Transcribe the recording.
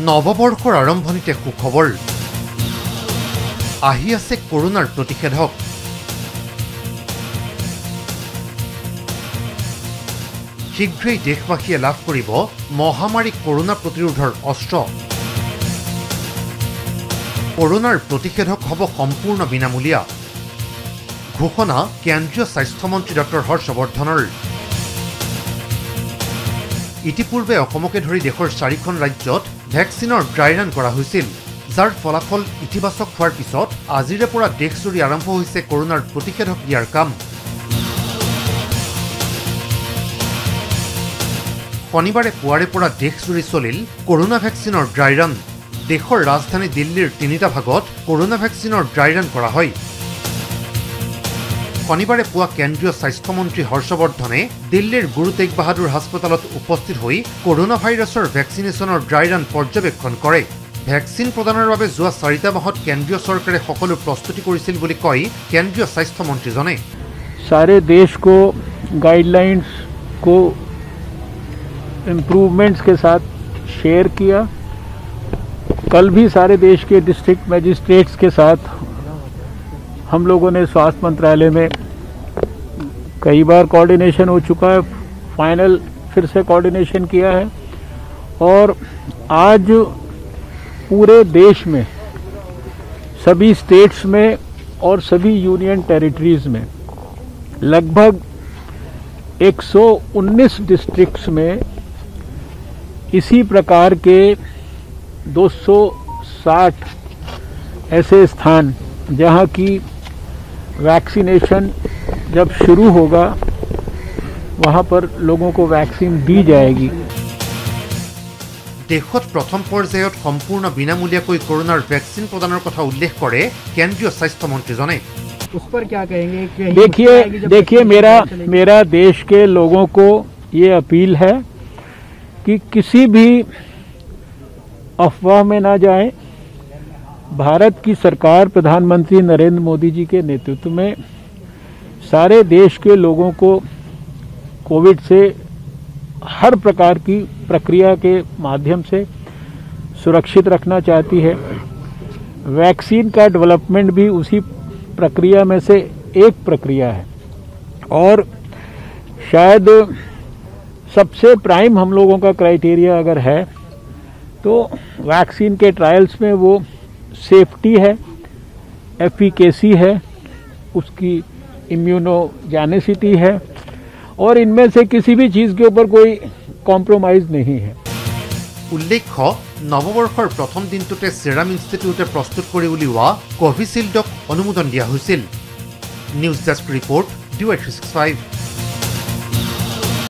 নৱবৰ্ষৰ আৰম্ভণিতে সুখবৰ আহি আছে কৰোনাৰ প্ৰতিষেধক। শীঘ্ৰেই দেশবাসীয়ে লাভ কৰিব মহামাৰী কৰোনা প্ৰতিৰোধৰ অস্ত্ৰ। কৰোনাৰ প্ৰতিষেধক হ'ব সম্পূৰ্ণ বিনামূলীয়া ঘোষণা কেন্দ্ৰীয় স্বাস্থ্যমন্ত্ৰী ডক্টৰ হৰ্ষবৰ্ধনৰ। ইতিপূৰ্বে অসমকে ধৰি দেশৰ 4খন ৰাজ্যত ভেকচিনৰ ড্ৰাই ৰান কৰা হৈছিল, যাৰ ফলাফল ইতিবাচক হোৱাৰ পিছত আজিৰে পৰা দেশজুৰি আৰম্ভ হৈছে কৰোনাৰ প্ৰতিষেধক দিয়াৰ কাম। শনিবাৰে পুৱাৰে পৰা দেশজুৰি চলিল কৰোনা ভেকচিনৰ ড্ৰাই ৰান। দেশৰ ৰাজধানী দিল্লীৰ 3টা ভাগত কৰোনা ভেকচিনৰ ড্ৰাই ৰান কৰা হয়। শনিবাৰে পুৱা কেন্দ্ৰীয় স্বাস্থ্যমন্ত্ৰী হৰ্ষবৰ্ধনে দিল্লীৰ গুৰু তেগ বাহাদুৰ হাস্পতালত উপস্থিত হৈ কৰোনা ভাইৰাছৰ ভেকচিনেশ্যনৰ ড্ৰাই ৰান পৰ্যবেক্ষণ কৰে। ভেকচিন প্ৰদানৰ বাবে যোৱা 4টা মাহত কেন্দ্ৰীয় চৰকাৰে সকলো প্ৰস্তুতি কৰিছিল বুলি কয় কেন্দ্ৰীয় স্বাস্থ্যমন্ত্ৰীজনে। सारे देश को गाइडलाइंस को इम्प्रूवमेंट्स के साथ शेयर किया। कल भी सारे देश के डिस्ट्रिक्ट मजिस्ट्रेट्स के साथ हम लोगों ने स्वास्थ्य मंत्रालय में कई बार कोऑर्डिनेशन हो चुका है, फाइनल फिर से कोऑर्डिनेशन किया है और आज पूरे देश में सभी स्टेट्स में और सभी यूनियन टेरिटरीज में लगभग 119 डिस्ट्रिक्ट्स में इसी प्रकार के 260 ऐसे स्थान जहां की वैक्सीनेशन जब शुरू होगा वहां पर लोगों को वैक्सीन दी जाएगी। देशत प्रथम पर्यायत सम्पूर्ण विनामूलियाকৈ কৰোনাৰ ভেকচিন প্ৰদানৰ কথা উল্লেখ কৰে কেন্দ্ৰীয় স্বাস্থ্যমন্ত্ৰীজনে। उस पर क्या कहेंगे? देखिए मेरा देश के लोगों को ये अपील है कि किसी भी अफवाह में ना जाएं। भारत की सरकार प्रधानमंत्री नरेंद्र मोदी जी के नेतृत्व में सारे देश के लोगों को कोविड से हर प्रकार की प्रक्रिया के माध्यम से सुरक्षित रखना चाहती है। वैक्सीन का डेवलपमेंट भी उसी प्रक्रिया में से एक प्रक्रिया है और शायद सबसे प्राइम हम लोगों का क्राइटेरिया अगर है तो वैक्सीन के ट्रायल्स में वो सेफ्टी है, एफिकेसी है, उसकी इम्यूनोजेनिसिटी है और इनमें से किसी भी चीज़ के ऊपर कोई कॉम्प्रोमाइज नहीं है। उल्लेख्य नववर्षर प्रथम दिनटुते सेराम इन्स्टिट्यूटे प्रस्तुत কৰি উলিওৱা কোভিচিল্ডক অনুমোদন দিয়া হৈছিল। News desk report DY365।